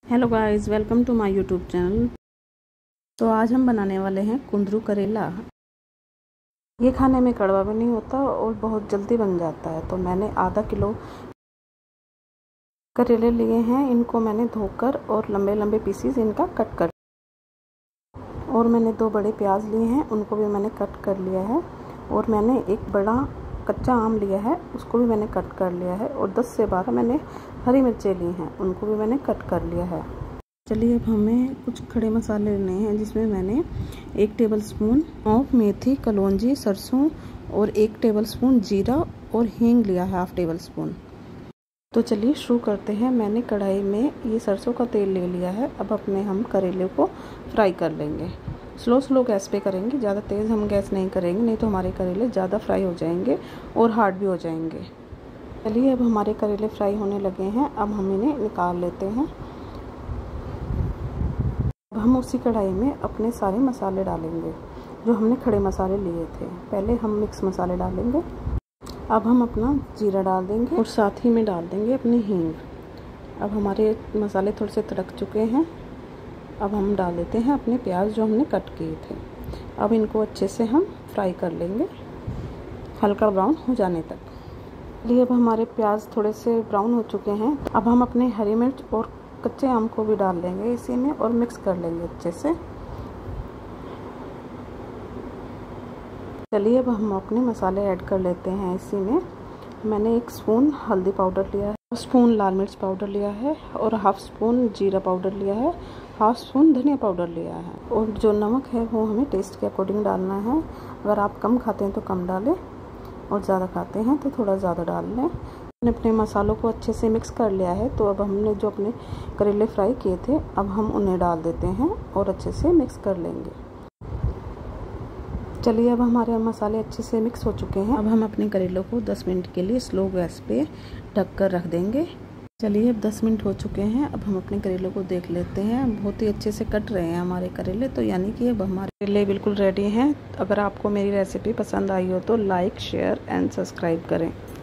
Hello guys, welcome to my YouTube channel. तो आज हम बनाने वाले हैं कुंदरू करेला। ये खाने में कड़वा भी नहीं होता और बहुत जल्दी बन जाता है। तो मैंने आधा किलो करेले लिए हैं। इनको मैंने धोकर और लंबे लंबे पीसीस इनका कट कर, और मैंने 2 बड़े प्याज लिए हैं, उनको भी मैंने कट कर लिया है। और मैंने एक बड़ा कच्चा आम लिया है, उसको भी मैंने कट कर लिया है। और 10 से 12 मैंने हरी मिर्चें ली हैं, उनको भी मैंने कट कर लिया है। चलिए अब हमें कुछ खड़े मसाले लेने हैं, जिसमें मैंने 1 टेबलस्पून सौंफ, मेथी, कलौंजी, सरसों और 1 टेबलस्पून जीरा और हींग लिया है, 1/2 टेबलस्पून। तो चलिए शुरू करते हैं। मैंने कढ़ाई में ये सरसों का तेल ले लिया है। अब अपने हम करेले को फ्राई कर लेंगे। स्लो गैस पे करेंगे, ज़्यादा तेज़ हम गैस नहीं करेंगे, नहीं तो हमारे करेले ज़्यादा फ्राई हो जाएंगे और हार्ड भी हो जाएंगे। चलिए अब हमारे करेले फ्राई होने लगे हैं। अब हम इन्हें निकाल लेते हैं। अब हम उसी कढ़ाई में अपने सारे मसाले डालेंगे जो हमने खड़े मसाले लिए थे। पहले हम मिक्स मसाले डालेंगे। अब हम अपना जीरा डाल देंगे और साथ ही में डाल देंगे अपनी हींग। अब हमारे मसाले थोड़े से तड़क चुके हैं। अब हम डाल देते हैं अपने प्याज जो हमने कट किए थे। अब इनको अच्छे से हम फ्राई कर लेंगे, हल्का ब्राउन हो जाने तक। चलिए अब हमारे प्याज थोड़े से ब्राउन हो चुके हैं। अब हम अपने हरी मिर्च और कच्चे आम को भी डाल देंगे इसी में और मिक्स कर लेंगे अच्छे से। चलिए अब हम अपने मसाले ऐड कर लेते हैं इसी में। मैंने 1 स्पून हल्दी पाउडर लिया है, 1 स्पून लाल मिर्च पाउडर लिया है और 1/2 स्पून जीरा पाउडर लिया है, 1/2 स्पून धनिया पाउडर लिया है। और जो नमक है वो हमें टेस्ट के अकॉर्डिंग डालना है। अगर आप कम खाते हैं तो कम डालें और ज़्यादा खाते हैं तो थोड़ा ज़्यादा डाल लें। हमने अपने मसालों को अच्छे से मिक्स कर लिया है। तो अब हमने जो अपने करेले फ्राई किए थे, अब हम उन्हें डाल देते हैं और अच्छे से मिक्स कर लेंगे। चलिए अब हमारे मसाले अच्छे से मिक्स हो चुके हैं। अब हम अपने करेलों को 10 मिनट के लिए स्लो गैस पे ढक कर रख देंगे। चलिए अब 10 मिनट हो चुके हैं। अब हम अपने करेलों को देख लेते हैं। बहुत ही अच्छे से कट रहे हैं हमारे करेले, तो यानी कि अब हमारे करेले बिल्कुल रेडी हैं। अगर आपको मेरी रेसिपी पसंद आई हो तो लाइक, शेयर एंड सब्सक्राइब करें।